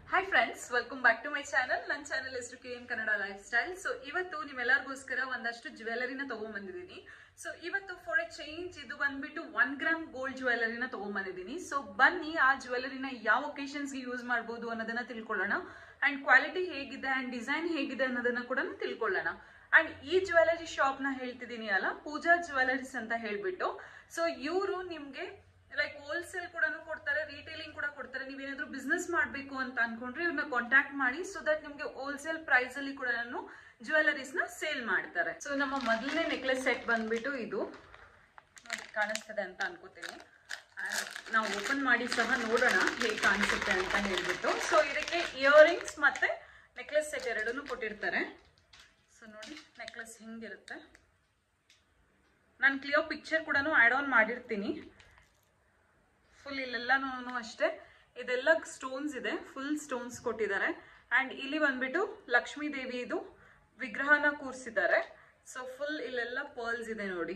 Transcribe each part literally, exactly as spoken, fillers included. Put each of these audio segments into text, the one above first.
Hi friends, welcome back to my channel. ನನ್ನ channel ಹೆಸರು K M Kannada lifestyle. So ಇವತ್ತು ನಿಮ್ಮೆಲ್ಲರಿಗೋಸ್ಕರ ಒಂದಷ್ಟು ಜ್ಯುವೆಲರಿನ ತಗೊಂಡ್ಬಂದಿದ್ದೀನಿ. ಸೊ ಇವತ್ತು ಫಾರ್ ಎ ಚೇಂಜ್ ಇದು ಬಂದ್ಬಿಟ್ಟು ಒನ್ ಗ್ರಾಮ್ ಗೋಲ್ಡ್ ಜ್ಯುವೆಲರಿನ ತಗೊಂಡ್ಬಂದಿದ್ದೀನಿ. ಸೊ ಬನ್ನಿ ಆ ಜ್ಯುವೆಲರಿನ ಯಾವ ಒಕೇಶನ್ಸ್ಗೆ ಯೂಸ್ ಮಾಡ್ಬೋದು ಅನ್ನೋದನ್ನ ತಿಳ್ಕೊಳ್ಳೋಣ. ಅಂಡ್ ಕ್ವಾಲಿಟಿ ಹೇಗಿದೆ ಅಂಡ್ ಡಿಸೈನ್ ಹೇಗಿದೆ ಅನ್ನೋದನ್ನ ಕೂಡ ತಿಳ್ಕೊಳ್ಳೋಣ. ಅಂಡ್ ಈ ಜ್ಯುವೆಲರಿ ಶಾಪ್ ನ ಹೇಳ್ತಿದ್ದೀನಿ ಅಲ್ಲ, ಪೂಜಾ ಜ್ಯುವೆಲರೀಸ್ ಅಂತ ಹೇಳ್ಬಿಟ್ಟು. ಸೊ ಇವರು ನಿಮ್ಗೆ ಲೈಕ್ ಹೋಲ್ಸೇಲ್ ಕೂಡ ಕೊಡ್ತಾರೆ, ರಿಟೇಲಿಂಗ್ ಕೂಡ ಕೊಡ್ತಾರೆ. ನೀವೇನಾದ್ರೂ ಬಿಸ್ನೆಸ್ ಮಾಡಬೇಕು ಅಂತ ಅನ್ಕೊಂಡ್ರೆ ಇವ್ರನ್ನ ಕಾಂಟ್ಯಾಕ್ಟ್ ಮಾಡಿ, ಸೊ ದಟ್ ನಿಮ್ಗೆ ಹೋಲ್ಸೇಲ್ ಪ್ರೈಸ್ ಅಲ್ಲಿ ಕೂಡ ಜ್ಯುವೆಲರೀಸ್ ನ ಸೇಲ್ ಮಾಡ್ತಾರೆ. ಸೊ ನಮ್ಮ ಮೊದಲನೇ ನೆಕ್ಲೆಸ್ ಸೆಟ್ ಬಂದ್ಬಿಟ್ಟು ಇದು ನೋಡಿ ಕಾಣಿಸ್ತದೆ ಅಂತ ಅನ್ಕೋತೀನಿ. ನಾವು ಓಪನ್ ಮಾಡಿ ಸಹ ನೋಡೋಣ ಹೇಗೆ ಕಾಣಿಸುತ್ತೆ ಅಂತ ಹೇಳ್ಬಿಟ್ಟು. ಸೊ ಇದಕ್ಕೆ ಇಯರಿಂಗ್ಸ್ ಮತ್ತೆ ನೆಕ್ಲೆಸ್ ಸೆಟ್ ಎರಡನ್ನೂ ಕೊಟ್ಟಿರ್ತಾರೆ. ಸೊ ನೋಡಿ ನೆಕ್ಲೆಸ್ ಹಿಂಗಿರುತ್ತೆ. ನಾನು ಕ್ಲಿಯರ್ ಪಿಕ್ಚರ್ ಕೂಡ ಆಡ್ ಆನ್ ಮಾಡಿರ್ತೀನಿ. ಫುಲ್ ಇಲ್ಲೆಲ್ಲನೂ ಅಷ್ಟೇ ಇದೆಲ್ಲ ಸ್ಟೋನ್ಸ್ ಇದೆ, ಫುಲ್ ಸ್ಟೋನ್ಸ್ ಕೊಟ್ಟಿದ್ದಾರೆ. ಅಂಡ್ ಇಲ್ಲಿ ಬಂದ್ಬಿಟ್ಟು ಲಕ್ಷ್ಮೀ ದೇವಿ ಇದು ವಿಗ್ರಹನ ಕೂರಿಸಿದ್ದಾರೆ. ಸೊ ಫುಲ್ ಇಲ್ಲೆಲ್ಲ ಪರ್ಲ್ಸ್ ಇದೆ ನೋಡಿ,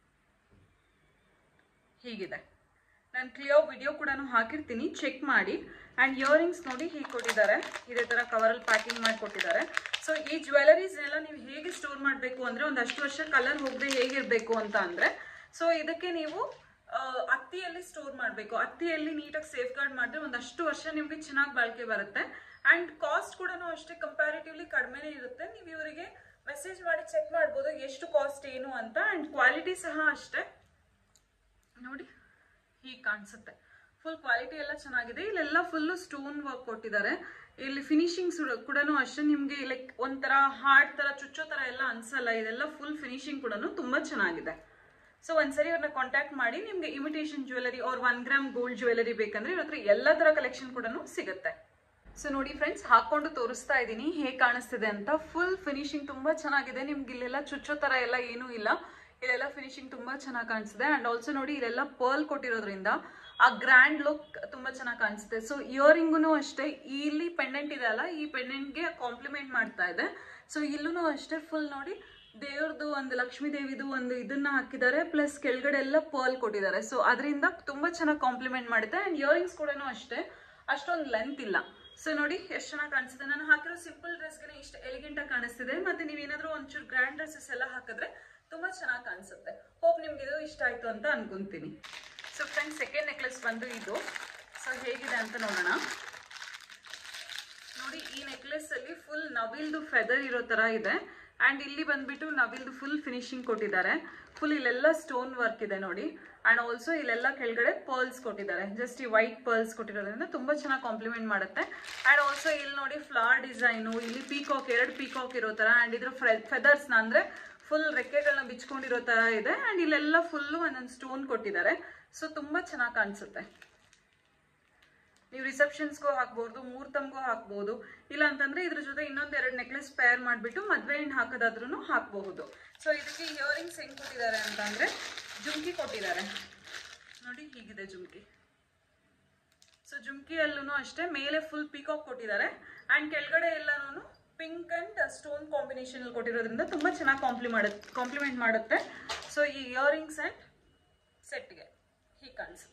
ಹೀಗಿದೆ. ನಾನು ಕ್ಲಿಯರ್ ವಿಡಿಯೋ ಕೂಡ ಹಾಕಿರ್ತೀನಿ, ಚೆಕ್ ಮಾಡಿ. ಅಂಡ್ ಇಯರಿಂಗ್ಸ್ ನೋಡಿ ಹೀಗೆ ಕೊಟ್ಟಿದ್ದಾರೆ, ಇದೇ ತರ ಕವರಲ್ಲಿ ಪ್ಯಾಕಿಂಗ್ ಮಾಡಿ ಕೊಟ್ಟಿದ್ದಾರೆ. ಸೊ ಈ ಜ್ಯುವೆಲರೀಸ್ ಎಲ್ಲ ನೀವು ಹೇಗೆ ಸ್ಟೋರ್ ಮಾಡಬೇಕು ಅಂದ್ರೆ ಒಂದಷ್ಟು ವರ್ಷ ಕಲರ್ ಹೋಗದೆ ಹೇಗಿರ್ಬೇಕು ಅಂತ ಅಂದ್ರೆ, ಸೊ ಇದಕ್ಕೆ ನೀವು ಅತ್ತಿಯಲ್ಲಿ ಸ್ಟೋರ್ ಮಾಡಬೇಕು. ಅತ್ತಿಯಲ್ಲಿ ನೀಟಾಗಿ ಸೇಫ್ ಗಾರ್ಡ್ ಮಾಡಿದ್ರೆ ಒಂದಷ್ಟು ವರ್ಷ ನಿಮ್ಗೆ ಚೆನ್ನಾಗಿ ಬಾಳಿಕೆ ಬರುತ್ತೆ. ಅಂಡ್ ಕಾಸ್ಟ್ ಕೂಡ ಅಷ್ಟೇ ಕಂಪ್ಯಾರಿಟಿವ್ಲಿ ಕಡಿಮೆನೇ ಇರುತ್ತೆ. ನೀವು ಇವರಿಗೆ ಮೆಸೇಜ್ ಮಾಡಿ ಚೆಕ್ ಮಾಡ್ಬೋದು ಎಷ್ಟು ಕಾಸ್ಟ್ ಏನು ಅಂತ. ಅಂಡ್ ಕ್ವಾಲಿಟಿ ಸಹ ಅಷ್ಟೇ ನೋಡಿ ಹೀಗೆ ಕಾಣಿಸುತ್ತೆ. ಫುಲ್ ಕ್ವಾಲಿಟಿ ಎಲ್ಲ ಚೆನ್ನಾಗಿದೆ. ಇಲ್ಲೆಲ್ಲ ಫುಲ್ಲು ಸ್ಟೋನ್ ವರ್ಕ್ ಕೊಟ್ಟಿದ್ದಾರೆ. ಇಲ್ಲಿ ಫಿನಿಶಿಂಗ್ಸ್ ಕೂಡ ಅಷ್ಟೇ ನಿಮ್ಗೆ ಲೈಕ್ ಒಂಥರ ಹಾರ್ಡ್ ತರ ಚುಚ್ಚೋ ತರ ಎಲ್ಲ ಅನ್ಸಲ್ಲ. ಇದೆಲ್ಲ ಫುಲ್ ಫಿನಿಶಿಂಗ್ ಕೂಡ ತುಂಬಾ ಚೆನ್ನಾಗಿದೆ. ಸೊ ಒಂದ್ಸರಿ ಅವ್ರನ್ನ ಕಾಂಟ್ಯಾಕ್ಟ್ ಮಾಡಿ. ನಿಮ್ಗೆ imitation jewellery or one gram gold jewellery ಬೇಕಂದ್ರೆ ಇವ್ರ ಹತ್ರ ಎಲ್ಲ ತರ ಕಲೆಕ್ಷನ್ ಕೂಡ ಸಿಗುತ್ತೆ. ಸೊ ನೋಡಿ ಫ್ರೆಂಡ್ಸ್, ಹಾಕೊಂಡು ತೋರಿಸ್ತಾ ಇದ್ದೀನಿ ಹೇಗೆ ಕಾಣಿಸ್ತಿದೆ ಅಂತ. ಫುಲ್ ಫಿನಿಶಿಂಗ್ ತುಂಬಾ ಚೆನ್ನಾಗಿದೆ. ನಿಮ್ಗೆ ಇಲ್ಲೆಲ್ಲ ಚುಚ್ಚೋ ತರ ಎಲ್ಲ ಏನೂ ಇಲ್ಲ. ಇದೆಲ್ಲ ಫಿನಿಶಿಂಗ್ ತುಂಬಾ ಚೆನ್ನಾಗಿ ಕಾಣಿಸ್ತಿದೆ. ಅಂಡ್ ಆಲ್ಸೋ ನೋಡಿ ಇಲ್ಲೆಲ್ಲ ಪರ್ಲ್ ಕೊಟ್ಟಿರೋದ್ರಿಂದ ಆ ಗ್ರ್ಯಾಂಡ್ ಲುಕ್ ತುಂಬಾ ಚೆನ್ನಾಗಿ ಕಾಣಿಸುತ್ತೆ. ಸೊ ಇಯರಿಂಗು ಅಷ್ಟೇ, ಇಲ್ಲಿ ಪೆಂಡೆಂಟ್ ಇದೆ ಅಲ್ಲ, ಈ ಪೆಂಡೆಂಟ್ಗೆ ಕಾಂಪ್ಲಿಮೆಂಟ್ ಮಾಡ್ತಾ ಇದೆ. ಸೊ ಇಲ್ಲೂ ಅಷ್ಟೇ ಫುಲ್ ನೋಡಿ ದೇವ್ರದ್ದು ಒಂದು ಲಕ್ಷ್ಮೀ ದೇವಿದು ಒಂದು ಇದನ್ನ ಹಾಕಿದ್ದಾರೆ, ಪ್ಲಸ್ ಕೆಳಗಡೆ ಎಲ್ಲ ಪರ್ಲ್ ಕೊಟ್ಟಿದ್ದಾರೆ. ಸೊ ಅದರಿಂದ ತುಂಬಾ ಚೆನ್ನಾಗಿ ಕಾಂಪ್ಲಿಮೆಂಟ್ ಮಾಡುತ್ತೆ. ಅಂಡ್ ಇಯರಿಂಗ್ಸ್ ಕೂಡ ಅಷ್ಟೇ ಅಷ್ಟೊಂದು ಲೆಂತ್ ಇಲ್ಲ. ಸೊ ನೋಡಿ ಎಷ್ಟು ಚೆನ್ನಾಗಿ ಕಾಣಿಸುತ್ತೆ. ನಾನು ಹಾಕಿರೋ ಸಿಂಪಲ್ ಡ್ರೆಸ್ಗೆ ಇಷ್ಟು ಎಲಿಗೆಂಟ್ ಆಗಿ ಕಾಣಿಸ್ತಿದೆ. ಮತ್ತೆ ನೀವೇನಾದ್ರೂ ಒಂಚೂರು ಗ್ರ್ಯಾಂಡ್ ಡ್ರೆಸ್ಸಸ್ ಎಲ್ಲ ಹಾಕಿದ್ರೆ ತುಂಬಾ ಚೆನ್ನಾಗಿ ಕಾಣಿಸುತ್ತೆ. ಹೋಪ್ ನಿಮ್ಗೆ ಇದು ಇಷ್ಟ ಆಯ್ತು ಅಂತ ಅನ್ಕೊಂತೀನಿ. ಸೊ ಫ್ರೆಂಡ್ಸ್, ಸೆಕೆಂಡ್ ನೆಕ್ಲೆಸ್ ಬಂದು ಇದು. ಸೊ ಹೇಗಿದೆ ಅಂತ ನೋಡೋಣ. ನೋಡಿ ಈ ನೆಕ್ಲೆಸ್ ಅಲ್ಲಿ ಫುಲ್ ನವಿಲ್ದು ಫೆದರ್ ಇರೋ ತರ ಇದೆ. ಅಂಡ್ ಇಲ್ಲಿ ಬಂದ್ಬಿಟ್ಟು ನವಿಲ್ದು ಫುಲ್ ಫಿನಿಶಿಂಗ್ ಕೊಟ್ಟಿದ್ದಾರೆ. ಫುಲ್ ಇಲ್ಲೆಲ್ಲ ಸ್ಟೋನ್ ವರ್ಕ್ ಇದೆ ನೋಡಿ. ಅಂಡ್ ಆಲ್ಸೋ ಇಲ್ಲೆಲ್ಲ ಕೆಳಗಡೆ ಪರ್ಲ್ಸ್ ಕೊಟ್ಟಿದ್ದಾರೆ. ಜಸ್ಟ್ ಈ ವೈಟ್ ಪರ್ಲ್ಸ್ ಕೊಟ್ಟಿರೋದ್ರಿಂದ ತುಂಬಾ ಚೆನ್ನಾಗಿ ಕಾಂಪ್ಲಿಮೆಂಟ್ ಮಾಡುತ್ತೆ. ಅಂಡ್ ಆಲ್ಸೋ ಇಲ್ಲಿ ನೋಡಿ ಫ್ಲವರ್ ಡಿಸೈನು, ಇಲ್ಲಿ ಪೀಕಾಕ್, ಎರಡು ಪೀಕಾಕ್ ಇರೋ ತರ. ಅಂಡ್ ಇದ್ರ ಫೆದರ್ಸ್ ನ ಅಂದ್ರೆ ಫುಲ್ ರೆಕ್ಕೆಗಳನ್ನ ಬಿಚ್ಕೊಂಡಿರೋ ತರ ಇದೆ. ಅಂಡ್ ಇಲ್ಲೆಲ್ಲ ಫುಲ್ಲು ಒಂದೊಂದು ಸ್ಟೋನ್ ಕೊಟ್ಟಿದ್ದಾರೆ. ಸೊ ತುಂಬಾ ಚೆನ್ನಾಗಿ ಕಾಣಿಸುತ್ತೆ. ನೀವು ರಿಸೆಪ್ಷನ್ಸ್ಗೂ ಹಾಕ್ಬಹುದು, ಮುಹೂರ್ತಮ್ಗೂ ಹಾಕ್ಬಹುದು. ಇಲ್ಲ ಅಂತಂದ್ರೆ ಇದ್ರ ಜೊತೆ ಇನ್ನೊಂದ್ ಎರಡು ನೆಕ್ಲೆಸ್ ಪೇರ್ ಮಾಡಿಬಿಟ್ಟು ಮದ್ವೆ ಹೆಣ್ಣು ಹಾಕೋದಾದ್ರೂ ಹಾಕಬಹುದು. ಸೊ ಇದಕ್ಕೆ ಇಯರಿಂಗ್ಸ್ ಹೆಂಗ್ ಕೊಟ್ಟಿದ್ದಾರೆ ಅಂತ ಅಂದ್ರೆ ಜುಮ್ಕಿ ಕೊಟ್ಟಿದ್ದಾರೆ ನೋಡಿ, ಹೀಗಿದೆ ಜುಮ್ಕಿ. ಸೊ ಜುಮ್ಕಿಯಲ್ಲೂ ಅಷ್ಟೇ ಮೇಲೆ ಫುಲ್ ಪೀಕಾಕ್ ಕೊಟ್ಟಿದ್ದಾರೆ. ಅಂಡ್ ಕೆಳಗಡೆ ಎಲ್ಲಾನು ಪಿಂಕ್ ಅಂಡ್ ಸ್ಟೋನ್ ಕಾಂಬಿನೇಷನ್ ಅಲ್ಲಿ ಕೊಟ್ಟಿರೋದ್ರಿಂದ ತುಂಬಾ ಚೆನ್ನಾಗಿ ಕಾಂಪ್ಲಿ ಮಾಡುತ್ತೆ ಕಾಂಪ್ಲಿಮೆಂಟ್ ಮಾಡುತ್ತೆ. ಸೊ ಈ ಇಯರಿಂಗ್ಸ್ ಅಂಡ್ ಸೆಟ್ಗೆ ಹೀಗೆ ಕಾಣಿಸುತ್ತೆ.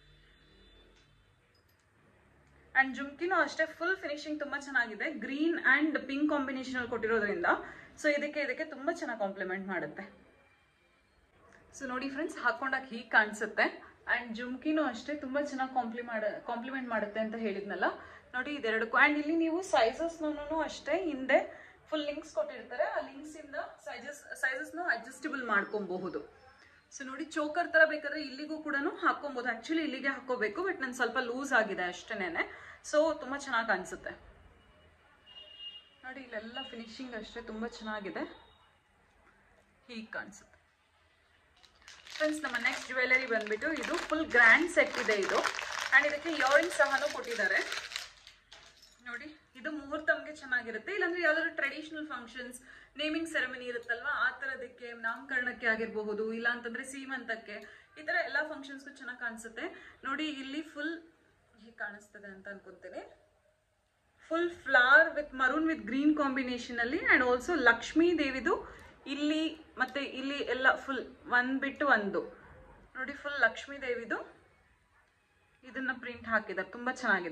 ಅಂಡ್ ಜುಮ್ಕಿನೂ ಅಷ್ಟೇ ಫುಲ್ ಫಿನಿಶಿಂಗ್ ತುಂಬಾ ಚೆನ್ನಾಗಿದೆ. ಗ್ರೀನ್ ಅಂಡ್ ಪಿಂಕ್ ಕಾಂಬಿನೇಷನ್ ಅಲ್ಲಿ ಕೊಟ್ಟಿರೋದ್ರಿಂದ ಸೊ ಇದಕ್ಕೆ ಇದಕ್ಕೆ ತುಂಬಾ ಚೆನ್ನಾಗಿ ಕಾಂಪ್ಲಿಮೆಂಟ್ ಮಾಡುತ್ತೆ. ಸೊ ನೋಡಿ ಫ್ರೆಂಡ್ಸ್, ಹಾಕೊಂಡಾಗ ಹೀಗೆ ಕಾಣಿಸುತ್ತೆ. ಅಂಡ್ ಜುಮ್ಕಿನೂ ಅಷ್ಟೇ ತುಂಬಾ ಚೆನ್ನಾಗಿ ಕಾಂಪ್ಲಿ ಮಾಡ ಕಾಂಪ್ಲಿಮೆಂಟ್ ಮಾಡುತ್ತೆ ಅಂತ ಹೇಳಿದ್ನಲ್ಲ ನೋಡಿ ಇದೆರಡಕ್ಕೂ. ಅಂಡ್ ಇಲ್ಲಿ ನೀವು ಸೈಜಸ್ನೂ ಅಷ್ಟೇ ಹಿಂದೆ ಫುಲ್ ಲಿಂಕ್ಸ್ ಕೊಟ್ಟಿರ್ತಾರೆ. ಆ ಲಿಂಕ್ಸ್ ಇಂದ ಸೈಜಸ್ ಸೈಜಸ್ನು ಅಡ್ಜಸ್ಟಬಲ್ ಮಾಡ್ಕೊಬಹುದು. ಸೊ ನೋಡಿ ಚೋಕರ್ ತರ ಬೇಕಾದ್ರೆ ಇಲ್ಲಿಗೂ ಕೂಡ ಹಾಕೊಬಹುದು. ಆಕ್ಚುಲಿ ಇಲ್ಲಿಗೆ ಹಾಕೋಬೇಕು, ಬಟ್ ನಾನು ಸ್ವಲ್ಪ ಲೂಸ್ ಆಗಿದೆ ಅಷ್ಟೇನೆ. ಸೊ ತುಂಬಾ ಚೆನ್ನಾಗಿ ಕಾಣಿಸುತ್ತೆ ನೋಡಿ. ಇಲ್ಲೆಲ್ಲ ಫಿನಿಶಿಂಗ್ ಅಷ್ಟೇ ತುಂಬಾ ಚೆನ್ನಾಗಿದೆ, ಹೀಗೆ ಕಾಣಿಸುತ್ತೆ. ಫ್ರೆಂಡ್ಸ್, ನಮ್ಮ ನೆಕ್ಸ್ಟ್ ಜ್ಯುವೆಲರಿ ಬಂದ್ಬಿಟ್ಟು ಇದು ಫುಲ್ ಗ್ರ್ಯಾಂಡ್ ಸೆಟ್ ಇದೆ ಇದು. ಅಂಡ್ ಇದಕ್ಕೆ ಇಯರಿಂಗ್ಸ್ ಸಹ ಕೊಟ್ಟಿದ್ದಾರೆ ನೋಡಿ. ಇದು ಮುಹೂರ್ತಮ್ಗೆ ಚೆನ್ನಾಗಿರುತ್ತೆ. ಇಲ್ಲಾಂದ್ರೆ ಯಾವ್ದಾದ್ರು ಟ್ರೆಡಿಷನಲ್ ಫಂಕ್ಷನ್ಸ್, ನೇಮಿಂಗ್ ಸೆರೆಮನಿ ಇರುತ್ತಲ್ವಾ, ಆ ತರದಕ್ಕೆ, ನಾಮಕರಣಕ್ಕೆ ಆಗಿರಬಹುದು, ಇಲ್ಲ ಅಂತಂದ್ರೆ ಸೀಮಂತಕ್ಕೆ, ಈ ತರ ಎಲ್ಲಾ ಫಂಕ್ಷನ್ಸ್ಗೂ ಚೆನ್ನಾಗಿ ಕಾಣಿಸುತ್ತೆ ನೋಡಿ. ಇಲ್ಲಿ ಫುಲ್ ಹೀಗೆ ಕಾಣಿಸ್ತದೆ ಅಂತ ಅನ್ಕೊಂತೇನೆ. Full flower with maroon with green combination ಅಲ್ಲಿ. ಅಂಡ್ ಆಲ್ಸೋ ಲಕ್ಷ್ಮೀ ದೇವಿದು ಇಲ್ಲಿ ಮತ್ತೆ ಇಲ್ಲಿ ಎಲ್ಲ ಫುಲ್ ಒಂದ್ ಬಿಟ್ಟು ಒಂದು ನೋಡಿ, ಫುಲ್ ಲಕ್ಷ್ಮೀ ದೇವಿದು ಇದನ್ನ ಪ್ರಿಂಟ್ ಹಾಕಿದ್ದಾರೆ, ತುಂಬಾ ಚೆನ್ನಾಗಿದೆ.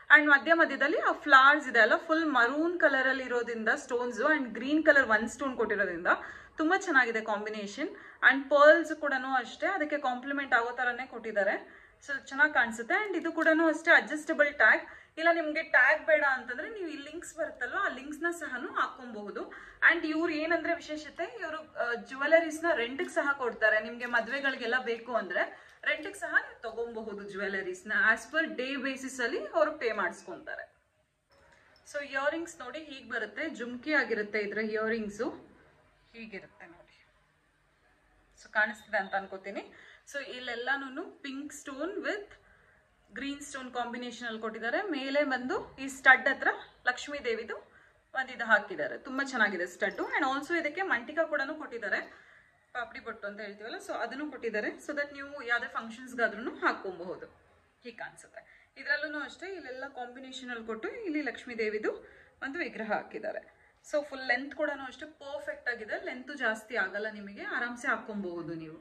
ಅಂಡ್ ಮಧ್ಯ ಮಧ್ಯದಲ್ಲಿ ಆ ಫ್ಲವರ್ಸ್ ಇದೆ ಅಲ್ಲ ಫುಲ್ ಮರೂನ್ ಕಲರ್ ಅಲ್ಲಿ ಇರೋದ್ರಿಂದ stones and green colour one stone ಕೊಟ್ಟಿರೋದ್ರಿಂದ ತುಂಬಾ ಚೆನ್ನಾಗಿದೆ ಕಾಂಬಿನೇಷನ್. ಅಂಡ್ ಪರ್ಲ್ಸ್ ಕೂಡ ಅಷ್ಟೇ ಅದಕ್ಕೆ ಕಾಂಪ್ಲಿಮೆಂಟ್ ಆಗೋ ತರನೇ ಕೊಟ್ಟಿದ್ದಾರೆ. ಸೊ ಚೆನ್ನಾಗಿ ಕಾಣಿಸುತ್ತೆ. ಅಂಡ್ ಇದು ಕೂಡ ಅಷ್ಟೇ ಅಡ್ಜಸ್ಟಬಲ್ ಟ್ಯಾಗ್. ಇಲ್ಲ ನಿಮ್ಗೆ ಟ್ಯಾಗ್ ಬೇಡ ಅಂತಂದ್ರೆ ನೀವು ಈ ಲಿಂಕ್ಸ್ ಬರುತ್ತಲ್ವ ಆ ಲಿಂಕ್ಸ್ ನ ಸಹ ಹಾಕೊಬಹುದು. ಅಂಡ್ ಇವ್ರು ಏನಂದ್ರೆ ವಿಶೇಷತೆ, ಇವರು ಜ್ಯುವೆಲರೀಸ್ ನ ರೆಂಟ್ಗೆ ಸಹ ಕೊಡ್ತಾರೆ. ನಿಮ್ಗೆ ಮದ್ವೆಗಳಿಗೆಲ್ಲ ಬೇಕು ಅಂದ್ರೆ ರೆಂಟ್ಗೆ ಸಹ ನೀವು ತಗೊಬಹುದು ಜ್ಯುವೆಲರೀಸ್ ನ. ಆಸ್ ಪರ್ ಡೇ ಬೇಸಿಸ್ ಅಲ್ಲಿ ಅವರು ಪೇ ಮಾಡಿಸ್ಕೊಂತಾರೆ. ಸೊ ಇಯರಿಂಗ್ಸ್ ನೋಡಿ ಹೀಗೆ ಬರುತ್ತೆ, ಜುಮ್ಕಿ ಆಗಿರುತ್ತೆ ಇದ್ರ ಇಯರಿಂಗ್ಸು ಹೀಗಿರುತ್ತೆ ನೋಡಿ. ಸೊ ಕಾಣಿಸ್ತಿದೆ ಅಂತ ಅನ್ಕೋತೀನಿ. ಸೊ ಇಲ್ಲೆಲ್ಲಾನು pink stone with green stone combination ಅಲ್ಲಿ ಕೊಟ್ಟಿದ್ದಾರೆ. ಮೇಲೆ ಬಂದು ಈ ಸ್ಟಡ್ ಹತ್ರ ಲಕ್ಷ್ಮೀ ದೇವಿದು ಒಂದು ಇದು ಹಾಕಿದ್ದಾರೆ. ತುಂಬಾ ಚೆನ್ನಾಗಿದೆ ಸ್ಟಡ್. ಅಂಡ್ ಆಲ್ಸೋ ಇದಕ್ಕೆ ಮಂಟಿಕಾ ಕೂಡ ಕೊಟ್ಟಿದ್ದಾರೆ, ಪಾಪಡಿ ಬೊಟ್ಟು ಅಂತ ಹೇಳ್ತೀವಲ್ಲ, ಸೊ ಅದನ್ನು ಕೊಟ್ಟಿದ್ದಾರೆ. ಸೊ ದಟ್ ನೀವು ಯಾವ್ದೇ ಫಂಕ್ಷನ್ಸ್ಗಾದ್ರೂ ಹಾಕೊಬಹುದು. ಹೀಗೆ ಕಾಣಿಸುತ್ತೆ. ಇದರಲ್ಲೂ ಅಷ್ಟೇ ಇಲ್ಲೆಲ್ಲ ಕಾಂಬಿನೇಷನ್ ಅಲ್ಲಿ ಕೊಟ್ಟು ಇಲ್ಲಿ ಲಕ್ಷ್ಮೀ ದೇವಿದು ಒಂದು ವಿಗ್ರಹ ಹಾಕಿದ್ದಾರೆ. ಸೊ ಫುಲ್ ಲೆಂತ್ ಕೂಡ ಅಷ್ಟೇ ಪರ್ಫೆಕ್ಟ್ ಆಗಿದೆ. ಲೆಂತ್ ಜಾಸ್ತಿ ಆಗಲ್ಲ, ನಿಮಗೆ ಆರಾಮ್ಸೆ ಹಾಕೊಬಹುದು ನೀವು.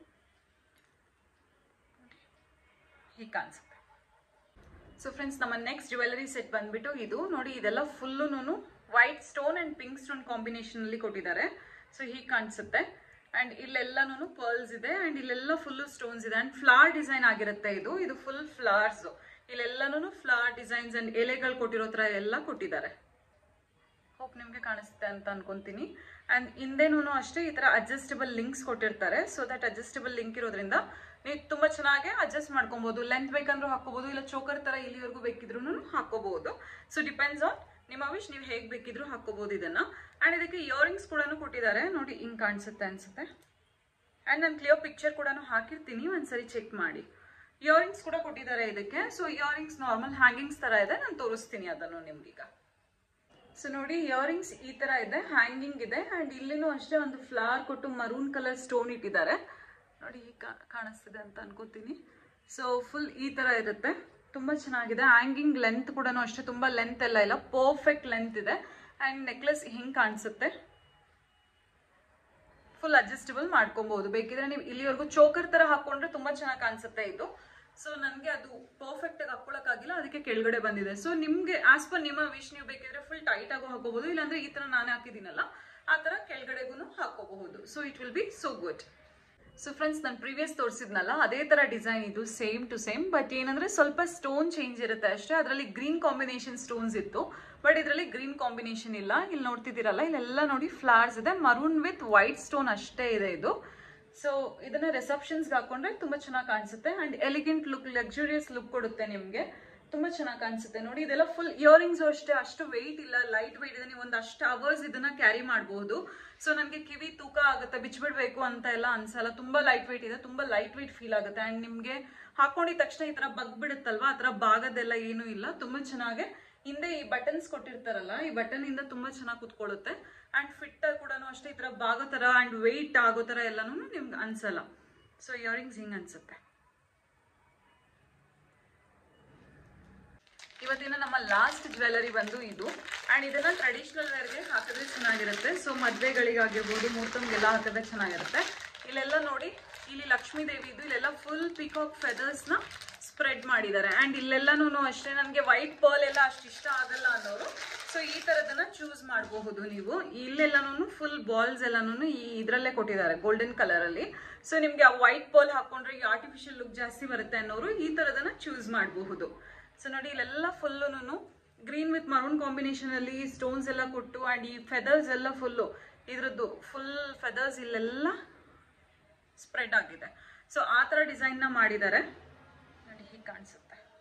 ಹೀಗೆ ಕಾಣಿಸುತ್ತೆ. ಸೊ ಫ್ರೆಂಡ್ಸ್, ನಮ್ಮ ನೆಕ್ಸ್ಟ್ ಜ್ಯುವೆಲರಿ ಸೆಟ್ ಬಂದ್ಬಿಟ್ಟು ಇದು ನೋಡಿ. ಇದೆಲ್ಲ ಫುಲ್ಲುನು white stone and pink stone combination ಅಲ್ಲಿ ಕೊಟ್ಟಿದ್ದಾರೆ. ಸೊ ಹೀಗೆ ಕಾಣಿಸುತ್ತೆ. ಅಂಡ್ ಇಲ್ಲೆಲ್ಲಾನು ಪರ್ಲ್ಸ್ ಇದೆ ಅಂಡ್ ಇಲ್ಲೆಲ್ಲ ಫುಲ್ ಸ್ಟೋನ್ಸ್ ಇದೆ. ಅಂಡ್ ಫ್ಲವರ್ ಡಿಸೈನ್ ಆಗಿರುತ್ತೆ ಇದು. ಇದು ಫುಲ್ ಫ್ಲವರ್ಸ್. ಇಲ್ಲೆಲ್ಲಾನು ಫ್ಲವರ್ ಡಿಸೈನ್ಸ್ ಅಂಡ್ ಎಲೆಗಳು ಕೊಟ್ಟಿರೋ ತರ ಎಲ್ಲ ಕೊಟ್ಟಿದ್ದಾರೆ. ಹೋಪ್ ನಿಮ್ಗೆ ಕಾಣಿಸುತ್ತೆ ಅಂತ ಅನ್ಕೊಂತೀನಿ. ಅಂಡ್ ಹಿಂದೆನೂ ಅಷ್ಟೇ ಈ ತರ ಅಡ್ಜಸ್ಟಬಲ್ ಲಿಂಕ್ಸ್ ಕೊಟ್ಟಿರ್ತಾರೆ. ಸೊ ದಟ್ ಅಡ್ಜಸ್ಟಬಲ್ ಲಿಂಕ್ ಇರೋದ್ರಿಂದ ನೀವು ತುಂಬಾ ಚೆನ್ನಾಗಿ ಅಡ್ಜಸ್ಟ್ ಮಾಡ್ಕೊಬಹುದು. ಲೆಂತ್ ಬೇಕಂದ್ರೂ ಹಾಕೋಬಹುದು, ಇಲ್ಲ ಚೋಕರ್ ತರ ಇಲ್ಲಿವರೆಗೂ ಬೇಕಿದ್ರು ಹಾಕೋಬಹುದು. ಸೊ ಡಿಪೆಂಡ್ಸ್ ಆನ್ ನಿಮ್ಮ ವಿಶ್, ನೀವು ಹೇಗೆ ಬೇಕಿದ್ರು ಹಾಕೋಬಹುದು ಇದನ್ನ. ಅಂಡ್ ಇದಕ್ಕೆ ಇಯರಿಂಗ್ಸ್ ಕೂಡ ಕೊಟ್ಟಿದ್ದಾರೆ ನೋಡಿ, ಹಿಂಗ್ ಕಾಣಿಸುತ್ತೆ ಅನ್ಸುತ್ತೆ. ಅಂಡ್ ನಾನು ಕ್ಲಿಯರ್ ಪಿಕ್ಚರ್ ಕೂಡ ಹಾಕಿರ್ತೀನಿ, ಒಂದ್ಸರಿ ಚೆಕ್ ಮಾಡಿ. ಇಯರಿಂಗ್ಸ್ ಕೂಡ ಕೊಟ್ಟಿದ್ದಾರೆ ಇದಕ್ಕೆ. ಸೊ ಇಯರಿಂಗ್ಸ್ ನಾರ್ಮಲ್ ಹ್ಯಾಂಗಿಂಗ್ಸ್ ತರ ಇದೆ, ನಾನು ತೋರಿಸ್ತೀನಿ ಅದನ್ನು ನಿಮ್ಗೀಗ. ಸೊ ನೋಡಿ, ಇಯರಿಂಗ್ಸ್ ಈ ತರ ಇದೆ, ಹ್ಯಾಂಗಿಂಗ್ ಇದೆ. ಅಂಡ್ ಇಲ್ಲಿನೂ ಅಷ್ಟೇ ಒಂದು ಫ್ಲವರ್ ಕೊಟ್ಟು ಮರೂನ್ ಕಲರ್ ಸ್ಟೋನ್ ಇಟ್ಟಿದ್ದಾರೆ ನೋಡಿ. ಕಾಣಿಸ್ತಿದೆ ಅಂತ ಅನ್ಕೋತೀನಿ. ಸೊ ಫುಲ್ ಈ ತರ ಇರುತ್ತೆ, ತುಂಬಾ ಚೆನ್ನಾಗಿದೆ. ಹ್ಯಾಂಗಿಂಗ್ ಲೆಂತ್ ಕೂಡ ಅಷ್ಟೇ, ತುಂಬಾ ಲೆಂತ್ ಎಲ್ಲ ಇಲ್ಲ, ಪರ್ಫೆಕ್ಟ್ ಲೆಂತ್ ಇದೆ. ಅಂಡ್ ನೆಕ್ಲೆಸ್ ಹಿಂಗ್ ಕಾಣಿಸುತ್ತೆ, ಫುಲ್ ಅಡ್ಜಸ್ಟಬಲ್ ಮಾಡ್ಕೊಬಹುದು. ಬೇಕಿದ್ರೆ ನೀವು ಇಲ್ಲಿವರೆಗೂ ಚೋಕರ್ ತರ ಹಾಕೊಂಡ್ರೆ ತುಂಬಾ ಚೆನ್ನಾಗಿ ಕಾಣಿಸುತ್ತೆ ಇದು. ಸೊ ನನಗೆ ಅದು ಪರ್ಫೆಕ್ಟ್ ಆಗಿ ಹಾಕೊಳಕ್ಕಾಗಿಲ್ಲ, ಅದಕ್ಕೆ ಕೆಳಗಡೆ ಬಂದಿದೆ. ಸೊ ನಿಮ್ಗೆ ಆಸ್ ಪರ್ ನಿಮ್ಮ ವಿಶ್, ನೀವು ಬೇಕಿದ್ರೆ ಫುಲ್ ಟೈಟ್ ಆಗು ಹಾಕೋಬಹುದು, ಇಲ್ಲಾಂದ್ರೆ ಈ ತರ ನಾನೇ ಹಾಕಿದ್ದೀನಲ್ಲ ಆ ತರ ಕೆಳಗಡೆಗೂ ಹಾಕೋಬಹುದು. So it will be so good. So friends, ನಾನು ಪ್ರೀವಿಯಸ್ ತೋರಿಸಿದ್ನಲ್ಲ ಅದೇ ತರ ಡಿಸೈನ್ ಇದು, ಸೇಮ್ ಟು ಸೇಮ್. ಬಟ್ ಏನಂದ್ರೆ ಸ್ವಲ್ಪ ಸ್ಟೋನ್ ಚೇಂಜ್ ಇರುತ್ತೆ ಅಷ್ಟೇ. ಅದರಲ್ಲಿ ಗ್ರೀನ್ ಕಾಂಬಿನೇಷನ್ ಸ್ಟೋನ್ಸ್ ಇತ್ತು, ಬಟ್ ಇದರಲ್ಲಿ ಗ್ರೀನ್ ಕಾಂಬಿನೇಷನ್ ಇಲ್ಲ. ಇಲ್ಲಿ ನೋಡ್ತಿದ್ದೀರಲ್ಲ, ಇಲ್ಲೆಲ್ಲ ನೋಡಿ ಫ್ಲವರ್ಸ್ ಇದೆ, ಮರೂನ್ ವಿತ್ ವೈಟ್ ಸ್ಟೋನ್ ಅಷ್ಟೇ ಇದೆ ಇದು. ಸೊ ಇದನ್ನ ರಿಸೆಪ್ಷನ್ಸ್ಗೆ ಹಾಕೊಂಡ್ರೆ ತುಂಬಾ ಚೆನ್ನಾಗಿ ಕಾಣಿಸುತ್ತೆ. And elegant look, luxurious look ಕೊಡುತ್ತೆ ನಿಮ್ಗೆ, ತುಂಬಾ ಚೆನ್ನಾಗಿ ಕಾಣಿಸುತ್ತೆ ನೋಡಿ. ಇದೆಲ್ಲ ಫುಲ್ ಇಯರಿಂಗ್ಸ್ ಅಷ್ಟೇ, ಅಷ್ಟು ವೆಯ್ಟ್ ಇಲ್ಲ, ಲೈಟ್ ವೆಯ್ಟ್ ಇದೆ. ನೀವು ಒಂದು ಅಷ್ಟು ಅವರ್ಸ್ ಇದನ್ನ ಕ್ಯಾರಿ ಮಾಡಬಹುದು. ಸೊ ನನಗೆ ಕಿವಿ ತೂಕ ಆಗುತ್ತೆ, ಬಿಚ್ಚಿಬಿಡ್ಬೇಕು ಅಂತ ಎಲ್ಲ ಅನ್ಸಲ್ಲ. ತುಂಬಾ ಲೈಟ್ ವೆಯ್ಟ್ ಇದೆ, ತುಂಬಾ ಲೈಟ್ ವೆಯ್ಟ್ ಫೀಲ್ ಆಗುತ್ತೆ. ಅಂಡ್ ನಿಮ್ಗೆ ಹಾಕೊಂಡಿದ ತಕ್ಷಣ ಈ ತರ ಬಗ್ ಬಿಡುತ್ತಲ್ವಾ, ಆ ತರ ಭಾಗದೆಲ್ಲ ಏನೂ ಇಲ್ಲ, ತುಂಬಾ ಚೆನ್ನಾಗಿ. ಹಿಂದೆ ಈ ಬಟನ್ಸ್ ಕೊಟ್ಟಿರ್ತಾರಲ್ಲ, ಈ ಬಟನ್ ಇಂದ ತುಂಬಾ ಚೆನ್ನಾಗಿ ಕುತ್ಕೊಳ್ಳುತ್ತೆ. ಅಂಡ್ ಫಿಟ್ ಕೂಡ ಅಷ್ಟೇ, ಈ ತರ ಭಾಗೋ ತರ ಅಂಡ್ ವೆಯ್ಟ್ ಆಗೋ ತರ ಎಲ್ಲಾನು ನಿಮ್ಗೆ ಅನ್ಸಲ್ಲ. ಸೊ ಇಯರಿಂಗ್ಸ್ ಹಿಂಗ್ ಅನ್ಸುತ್ತೆ. ಇವತ್ತಿನ ನಮ್ಮ ಲಾಸ್ಟ್ ಜ್ಯುವೆಲರಿ ಬಂದು ಇದು. ಅಂಡ್ ಇದನ್ನ ಟ್ರೆಡಿಷನಲ್ ವೇರ್ಗೆ ಹಾಕಿದ್ರೆ ಚೆನ್ನಾಗಿರುತ್ತೆ. ಸೊ ಮದ್ವೆಗಳಿಗಾಗಿರ್ಬೋದು, ಮುಹೂರ್ತಮ್ಗೆಲ್ಲ ಹಾಕಿದ್ರೆ ಚೆನ್ನಾಗಿರುತ್ತೆ. ಇಲ್ಲೆಲ್ಲ ನೋಡಿ, ಇಲ್ಲಿ ಲಕ್ಷ್ಮೀ ದೇವಿ ಇದು, ಇಲ್ಲೆಲ್ಲ ಫುಲ್ ಪಿಕಾಕ್ ಫೆದರ್ಸ್ ನ ಸ್ಪ್ರೆಡ್ ಮಾಡಿದ್ದಾರೆ. ಅಂಡ್ ಇಲ್ಲೆಲ್ಲಾನು ಅಷ್ಟೇ, ನನಗೆ ವೈಟ್ ಪರ್ಲ್ ಎಲ್ಲ ಅಷ್ಟು ಇಷ್ಟ ಆಗಲ್ಲ ಅನ್ನೋರು ಸೊ ಈ ತರದನ್ನ ಚೂಸ್ ಮಾಡಬಹುದು ನೀವು. ಇಲ್ಲೆಲ್ಲಾನು ಫುಲ್ ಬಾಲ್ಸ್ ಎಲ್ಲಾನು ಈ ಇದ್ರಲ್ಲೇ ಕೊಟ್ಟಿದ್ದಾರೆ, ಗೋಲ್ಡನ್ ಕಲರ್ ಅಲ್ಲಿ. ಸೊ ನಿಮ್ಗೆ ಆ ವೈಟ್ ಪರ್ಲ್ ಹಾಕೊಂಡ್ರೆ ಈ ಆರ್ಟಿಫಿಷಿಯಲ್ ಲುಕ್ ಜಾಸ್ತಿ ಬರುತ್ತೆ ಅನ್ನೋರು ಈ ತರದನ್ನ ಚೂಸ್ ಮಾಡಬಹುದು. ಸೊ ನೋಡಿ, ಇಲ್ಲೆಲ್ಲ ಫುಲ್ಲುನು ಗ್ರೀನ್ ವಿತ್ ಮರೂನ್ ಕಾಂಬಿನೇಷನ್ ಅಲ್ಲಿ ಸ್ಟೋನ್ಸ್ ಎಲ್ಲ ಕೊಟ್ಟು, ಅಂಡ್ ಈ ಫೆದರ್ಸ್ ಎಲ್ಲ ಫುಲ್ಲು ಇದ್ರದ್ದು ಫುಲ್ ಫೆದರ್ಸ್ ಇಲ್ಲೆಲ್ಲ ಸ್ಪ್ರೆಡ್ ಆಗಿದೆ. ಸೊ ಆ ತರ ಡಿಸೈನ್ ನ ಮಾಡಿದ್ದಾರೆ ನೋಡಿ, ಹೀಗೆ ಕಾಣಿಸುತ್ತೆ.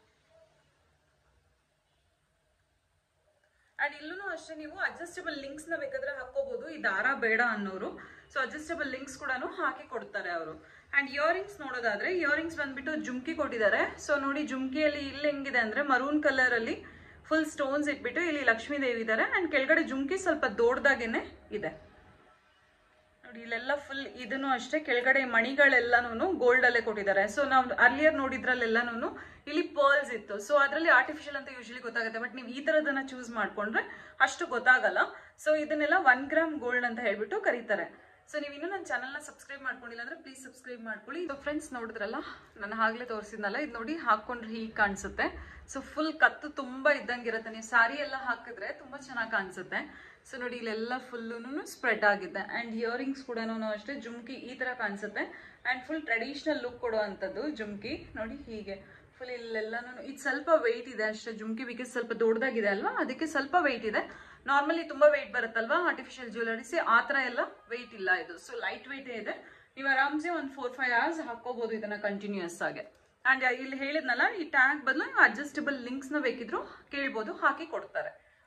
ಅಂಡ್ ಇಲ್ಲೂ ಅಷ್ಟೇ, ನೀವು ಅಡ್ಜಸ್ಟಬಲ್ ಲಿಂಕ್ಸ್ ನ ಬೇಕಾದ್ರೆ ಹಾಕೋಬಹುದು, ಈ ದಾರ ಬೇಡ ಅನ್ನೋರು. ಸೊ ಅಡ್ಜಸ್ಟಬಲ್ ಲಿಂಕ್ಸ್ ಕೂಡ ಹಾಕಿ ಕೊಡ್ತಾರೆ ಅವರು. ಅಂಡ್ ಇಯರಿಂಗ್ಸ್ ನೋಡೋದಾದ್ರೆ, ಇಯರಿಂಗ್ಸ್ ಬಂದ್ಬಿಟ್ಟು ಜುಮ್ಕಿ ಕೊಟ್ಟಿದ್ದಾರೆ. ಸೊ ನೋಡಿ, ಜುಮ್ಕಿಯಲ್ಲಿ ಇಲ್ಲಿ ಹೆಂಗಿದೆ ಅಂದ್ರೆ ಮರೂನ್ ಕಲರ್ ಅಲ್ಲಿ ಫುಲ್ ಸ್ಟೋನ್ಸ್ ಇಟ್ಬಿಟ್ಟು ಇಲ್ಲಿ ಲಕ್ಷ್ಮೀ ದೇವಿ ಇದ್ದಾರೆ. ಅಂಡ್ ಕೆಳಗಡೆ ಜುಮ್ಕಿ ಸ್ವಲ್ಪ ದೊಡ್ಡದಾಗೇನೆ ಇದೆ ನೋಡಿ. ಇಲ್ಲೆಲ್ಲ ಫುಲ್ ಇದನ್ನು ಅಷ್ಟೇ, ಕೆಳಗಡೆ ಮಣಿಗಳೆಲ್ಲಾನು ಗೋಲ್ಡ್ ಅಲ್ಲೇ ಕೊಟ್ಟಿದ್ದಾರೆ. ಸೊ ನಾವು ಅರ್ಲಿಯರ್ ನೋಡಿದ್ರಲ್ಲೆಲ್ಲಾನು ಇಲ್ಲಿ ಪರ್ಲ್ಸ್ ಇತ್ತು. ಸೊ ಅದರಲ್ಲಿ ಆರ್ಟಿಫಿಷಿಯಲ್ ಅಂತ ಯೂಶಲಿ ಗೊತ್ತಾಗುತ್ತೆ, ಬಟ್ ನೀವು ಈ ತರದನ್ನ ಚೂಸ್ ಮಾಡ್ಕೊಂಡ್ರೆ ಅಷ್ಟು ಗೊತ್ತಾಗಲ್ಲ. ಸೊ ಇದನ್ನೆಲ್ಲ ಒನ್ ಗ್ರಾಮ್ ಗೋಲ್ಡ್ ಅಂತ ಹೇಳ್ಬಿಟ್ಟು ಕರೀತಾರೆ. ಸೊ ನೀವು ಇನ್ನೂ ನನ್ನ ಚಾನಲ್ನ ಸಬ್ಸ್ಕ್ರೈಬ್ ಮಾಡ್ಕೊಂಡಿಲ್ಲ ಅಂದರೆ ಪ್ಲೀಸ್ ಸಬ್ಸ್ಕ್ರೈಬ್ ಮಾಡ್ಕೊಳ್ಳಿ. ಸೊ ಫ್ರೆಂಡ್ಸ್ ನೋಡಿದ್ರಲ್ಲ, ನಾನು ಆಗಲೇ ತೋರಿಸಿದ್ನಲ್ಲ, ಇದು ನೋಡಿ ಹಾಕ್ಕೊಂಡ್ರೆ ಹೀಗೆ ಕಾಣಿಸುತ್ತೆ. ಸೊ ಫುಲ್ ಕತ್ತು ತುಂಬ ಇದ್ದಂಗೆ ಇರುತ್ತೆ. ನೀವು ಸ್ಯಾರಿ ಎಲ್ಲ ಹಾಕಿದ್ರೆ ತುಂಬ ಚೆನ್ನಾಗಿ ಕಾಣಿಸುತ್ತೆ. ಸೊ ನೋಡಿ ಇಲ್ಲೆಲ್ಲ ಫುಲ್ಲೂ ಸ್ಪ್ರೆಡ್ ಆಗಿದೆ. ಆ್ಯಂಡ್ ಇಯರಿಂಗ್ಸ್ ಕೂಡ ಅಷ್ಟೇ ಜುಮ್ಕಿ ಈ ಥರ ಕಾಣಿಸುತ್ತೆ. ಆ್ಯಂಡ್ ಫುಲ್ ಟ್ರೆಡಿಷ್ನಲ್ ಲುಕ್ ಕೊಡುವಂಥದ್ದು ಜುಮ್ಕಿ. ನೋಡಿ ಹೀಗೆ ಫುಲ್ ಇಲ್ಲೆಲ್ಲನೂ ಇದು ಸ್ವಲ್ಪ ವೆಯ್ಟ್ ಇದೆ ಅಷ್ಟೇ ಜುಮ್ಕಿ, ಬಿಕಾಸ್ ಸ್ವಲ್ಪ ದೊಡ್ಡದಾಗಿದೆ ಅಲ್ವಾ, ಅದಕ್ಕೆ ಸ್ವಲ್ಪ ವೆಯ್ಟ್ ಇದೆ. ನಾರ್ಮಲಿ ತುಂಬ ವೆಯ್ಟ್ ಬರುತ್ತಲ್ವಾ ಆರ್ಟಿಫಿಷಿಯಲ್ ಜ್ಯುವೆಲರೀಸ್, ಆ ಥರ ಎಲ್ಲ ವೆಯ್ಟ್ ಇಲ್ಲ ಇದು. ಸೊ ಲೈಟ್ ವೆಯ್ಟೇ ಇದೆ. ನೀವು ಆರಾಮ್ಸೆ ಒಂದು ಫೋರ್ ಫೈವ್ ಅವರ್ಸ್ ಹಾಕೋಬಹುದು ಇದನ್ನ ಕಂಟಿನ್ಯೂಸ್ ಆಗಿ. ಆ್ಯಂಡ್ ಇಲ್ಲಿ ಹೇಳಿದ್ನಲ್ಲ, ಈ ಟ್ಯಾಗ್ ಬದಲು ನೀವು ಅಡ್ಜಸ್ಟಬಲ್ ಲಿಂಕ್ಸ್ನ ಬೇಕಿದ್ರು ಕೇಳ್ಬೋದು, ಹಾಕಿ ಕೊಡ್ತಾರೆ.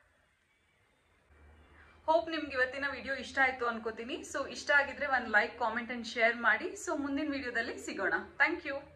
ಹೋಪ್ ನಿಮ್ಗೆ ಇವತ್ತಿನ ವಿಡಿಯೋ ಇಷ್ಟ ಆಯಿತು ಅನ್ಕೋತೀನಿ. ಸೊ ಇಷ್ಟ ಆಗಿದ್ರೆ ಒಂದು ಲೈಕ್, ಕಾಮೆಂಟ್ ಆ್ಯಂಡ್ ಶೇರ್ ಮಾಡಿ. ಸೊ ಮುಂದಿನ ವಿಡಿಯೋದಲ್ಲಿ ಸಿಗೋಣ. Thank you.